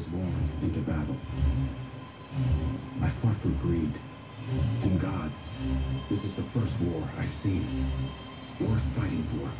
born into battle. I fought for greed and gods. This is the first war I've seen. Worth fighting for.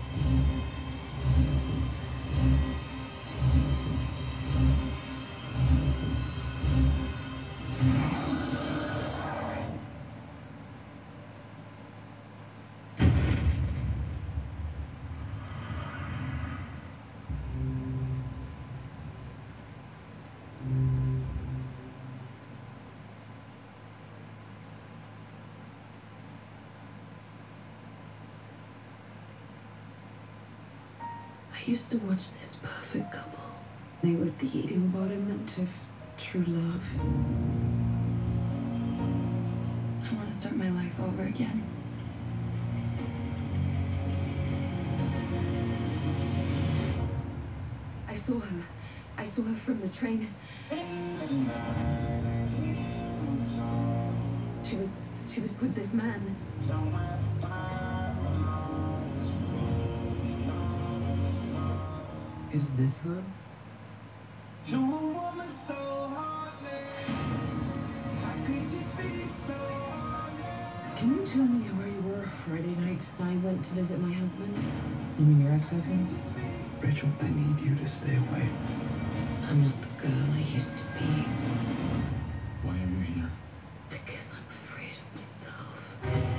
I used to watch this perfect couple. They were the embodiment of true love. I want to start my life over again. I saw her. I saw her from the train. She was with this man. Is this her? To a woman so heartless, how could you be so heartless? Can you tell me where you were Friday night? I went to visit my husband. You mean your ex-husband? Rachel, I need you to stay away. I'm not the girl I used to be. Why are you here? Because I'm afraid of myself.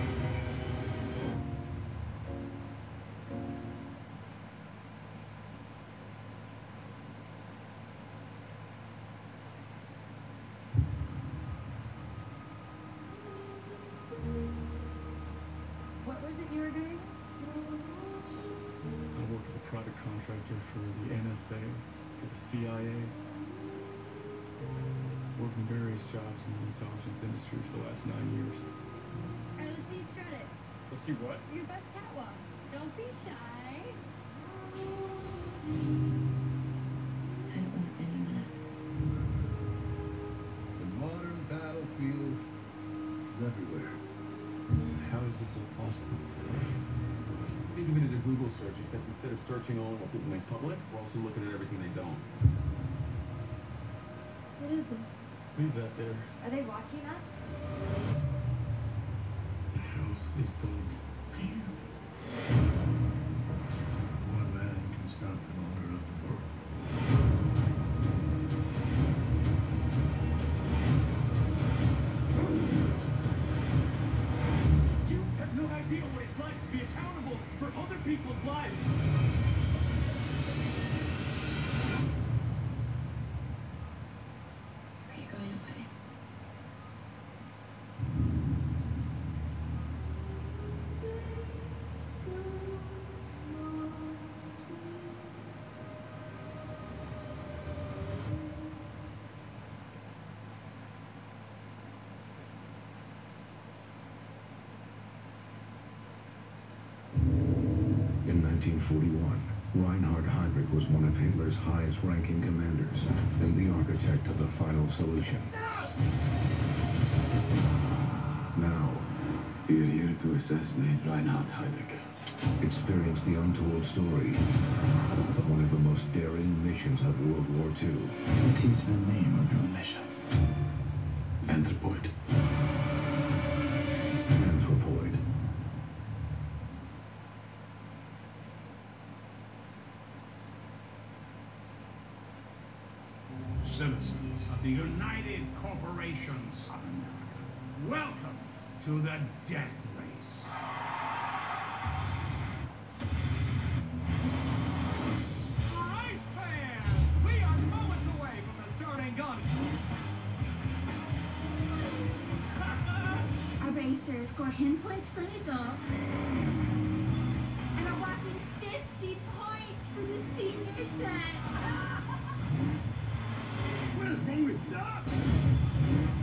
What was it you were doing? I work as a private contractor for the NSA, for the CIA. Worked in various jobs in the intelligence industry for the last 9 years. Alright, let's see you strut it. Let's see what? Your best catwalk. Don't be shy. I don't want anyone else. The modern battlefield is everywhere. How is this possible? Think of it as a Google search, except instead of searching only what people make public, we're also looking at everything they don't. What is this? Leave that there. Are they watching us? The house is bugged. One man can stop the order of the world. You have no idea what it's like to be accountable for other people's lives. Are you going away? In 1941, Reinhard Heydrich was one of Hitler's highest-ranking commanders and the architect of the final solution. Now, We are here to assassinate Reinhard Heydrich. experience the untold story of one of the most daring missions of World War II. What is the name of your mission? Anthropoid. Anthropoid. Citizens of the United Corporations of America, welcome to the death race. Race fans, we are moments away from the starting gun. Our racers score 10 points for an adult and a whopping 50 points for the senior set. What is wrong with that?